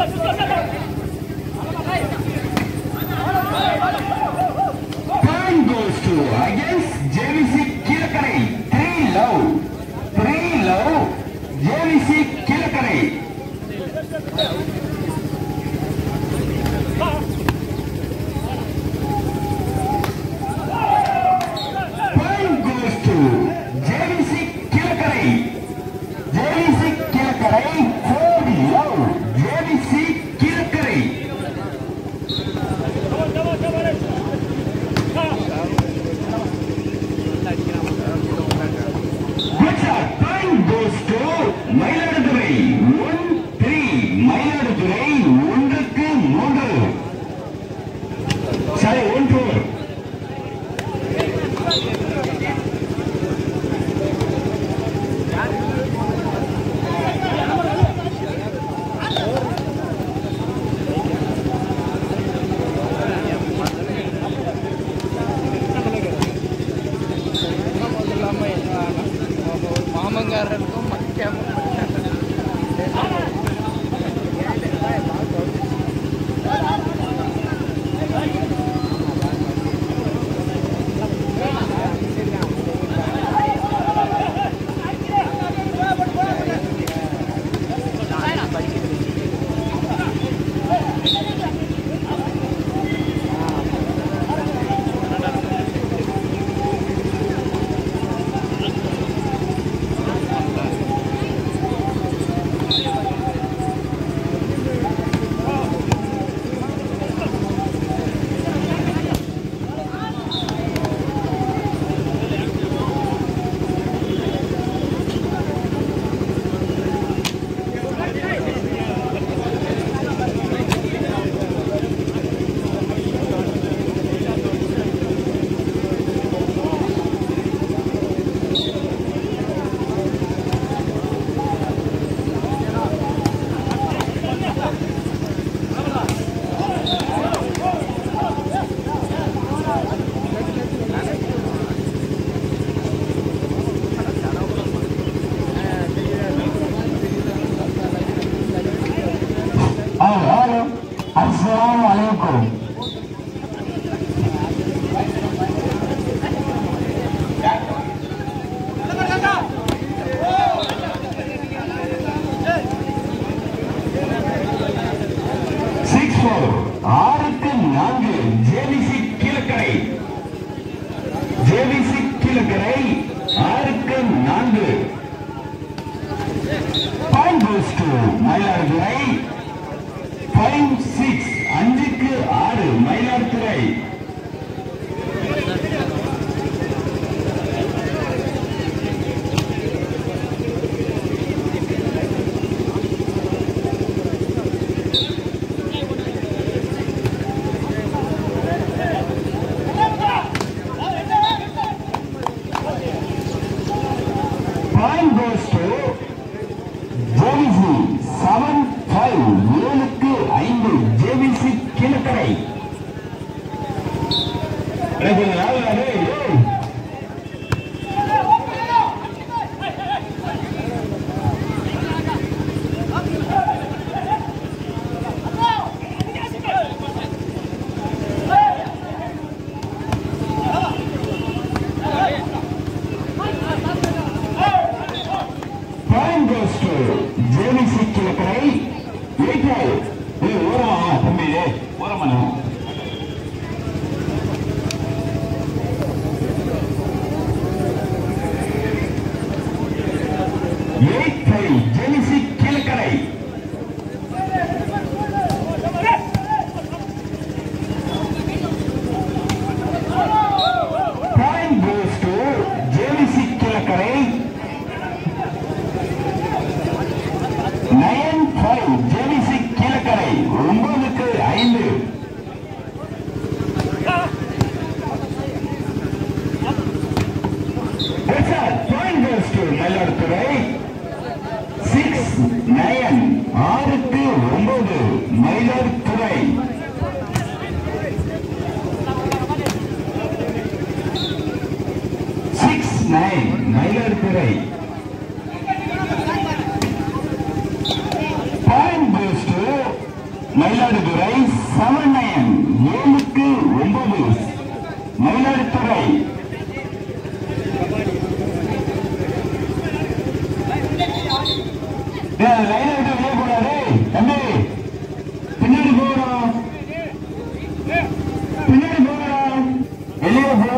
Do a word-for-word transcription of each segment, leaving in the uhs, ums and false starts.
Point goes to against J V C keelakarai. Three low. Three low. J V C keelakarai. Point goes to J V C keelakarai. J V C keelakarai. Four low. J V C keelakarai. Good shot. Point goes to Mayiladuthurai. One three. Mayiladuthurai. ஒன்றுக்கு மூன்று. Sorry, one four. மாமங்காரருக்கும் மக்காம Assalamualaikum. Six four. ஆறுக்கு நான்கு. J V C keelakarai. J V C keelakarai. ஆறுக்கு நான்கு. Point goes to Mayiladuthurai. Five six. அஞ்சுக்கு ஆறு. Mayiladuthurai. Point goes to J V C. Seven five. ஏழுக்கு ஐந்து. J V C keelakarai. Point goes to J V C keelakarai. Eight five. ஓரமா தம்பி ஓரமான eight five. J V C keelakarai. Point goes to J V C keelakarai. nine five. J V C keelakarai. ஒன்பதுக்கு ஐந்து. Mayiladuthurai seven nine ஏழுக்கு ஒன்பது மயிலாடுதுறை லைனை விட்டு வெளியே போறாரு தம்பி பின்னாடி போறோம் பின்னாடி போறோம் வெளியே போ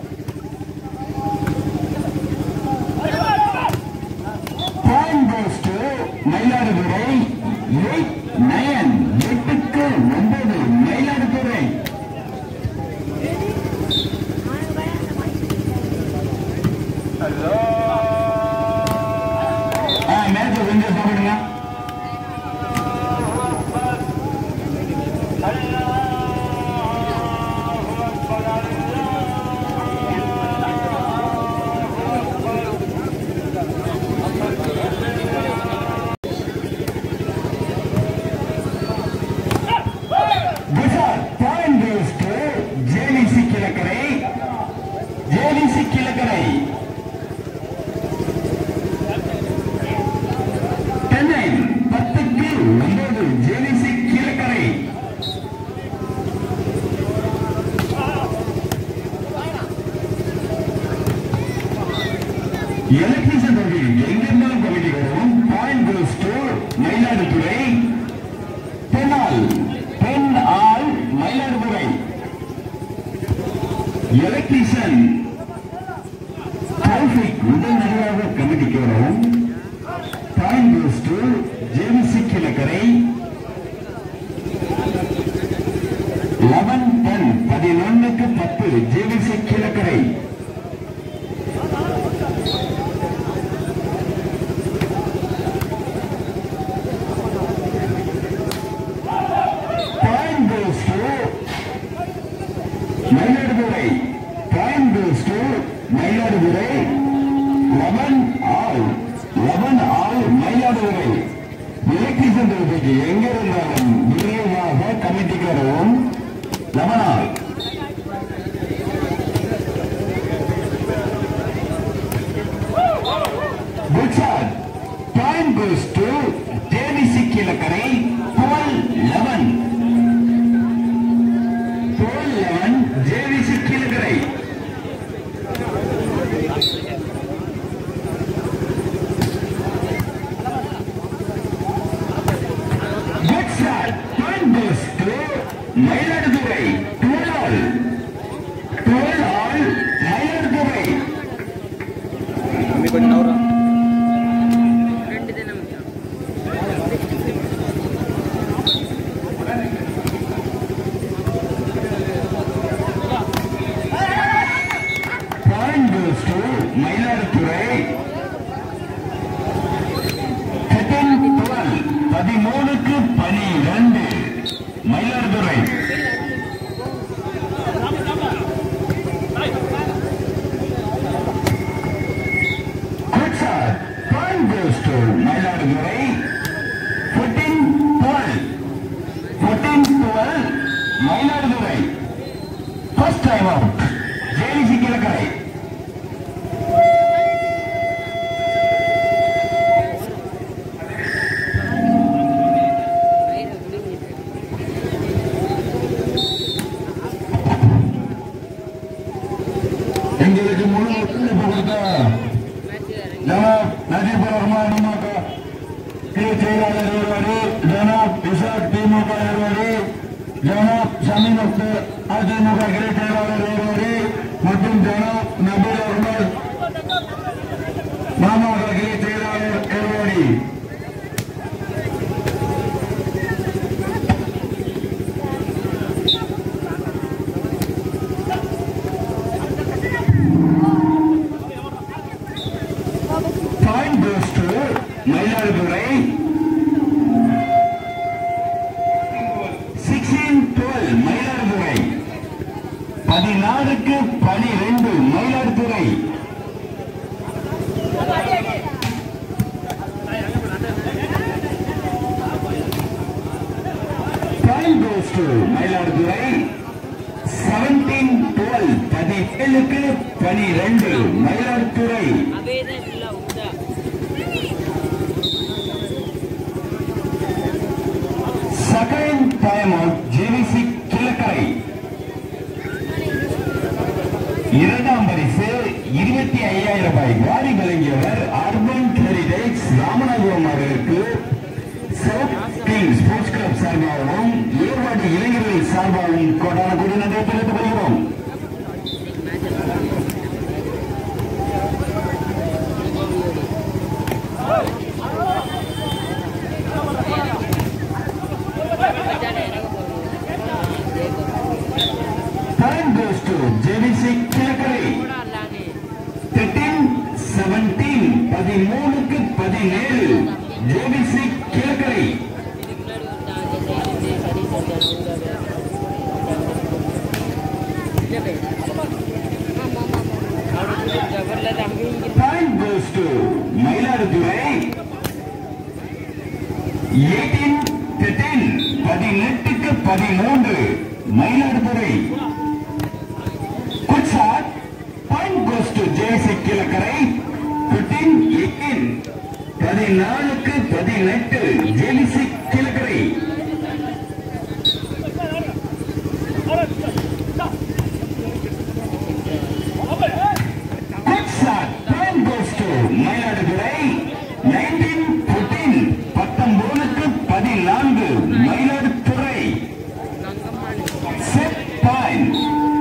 மயிலாடுதுறை எயிட் நயன் எட்டுக்கு ஒன்பது மயிலாடுதுறை மேட்ச் கொஞ்சம் சாப்பிடுங்க keelakarai Chennai பத்துக்கு ஒன்பது ஜேவிசி keelakarai எலக்ட்ரிஷன் கமிட்டி எங்கிருந்தாலும் கமிட்டி வரும் பாயிண்ட் கோஸ் டு மயிலாடுதுறை பெண்ணால் பெண் ஆள் மயிலாடுதுறை எலக்ட்ரிஷன் முதல் நடுவாக கமிட்டிக்கு வரும் point goes to JVC keelakarai eleven ten பதினொன்னுக்கு பத்து JVC keelakarai point goes to Mayiladuthurai point goes to Mayiladuthurai eleven all eleven all Mayiladuthurai electrician தொகுதிக்கு எங்க இருந்தாலும் விரைவாக கமிட்டிக்கு வரவும் eleven all good shot point goes to JVC keelakarai twelve eleven twelve eleven JVC keelakarai Mayiladuthurai twelve all twelve all Mayiladuthurai point goes to Mayiladuthurai பதிமூணுக்கு பனிரெண்டு Mayiladuthurai point goes to Mayiladuthurai பதினான்கு பன்னிரண்டு பதினான்கு பன்னிரண்டு Mayiladuthurai first time out JVC keelakarai எங்களுக்கு முழு ஒத்துழைப்பு கொடுத்த ஜனாப் நஜீபுர் ரஹ்மான் திமுக கிளை செயலாளர் ஏர்வாடி ஜனாப் இசாக் திமுக ஏர்வாடி ஜனாப் ஷமீன் அக்தர் அதிமுக கிளை செயலாளர் ஏர்வாடி மற்றும் ஜனாப் நபீல் அஹ்மத் மாமக கிளை செயலாளர் ஏர்வாடி மயிலாடுதுறை பதினாறு பன்னிரண்டு மயிலாடுதுறை பதினாறுக்கு பனிரெண்டு Mayiladuthurai point goes to Mayiladuthurai பதினேழு பன்னிரண்டு பதினேழுக்கு பனிரெண்டு Mayiladuthurai second time out JVC Keelakarai. இரண்டாம் பரிசு இருபத்தி ஐயாயிரம் ரூபாய் வாரி வழங்கியவர் அர்பன் ஹெரிடேஜ் ராமநாதபுரம் அவர்களுக்கு ஸ்போர்ட்ஸ் கிளப் சார்பாகவும் ஏர்வாடி இளைஞர்கள் சார்பாகவும் கொண்டாட கூடிய நன்றி தெரிவித்துக் கொள்கிறோம். Time goes to JVC Keelakarai. thirteen seventeen பதிமூணுக்கு பதினேழு JVC Keelakarai. Time goes to Mayiladuthurai. eighteen thirteen பதினெட்டுக்கு பதிமூன்று Mayiladuthurai. Good shot. Point goes to JVC Keelakarai. fifteen eighteen பதினாலுக்கு பதினெட்டு JVC Keelakarai. Good shot. Point goes to Mayiladuthurai. nineteen fourteen பத்தொன்பதுக்கு பதினான்கு Mayiladuthurai. Set point.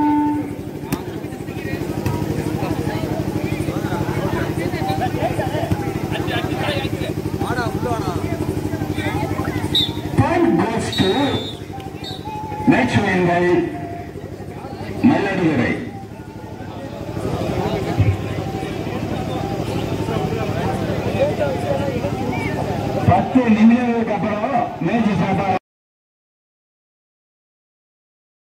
Point goes to match win by Mayiladuthurai. பத்து நிமிடங்களுக்கு அப்புறம் match start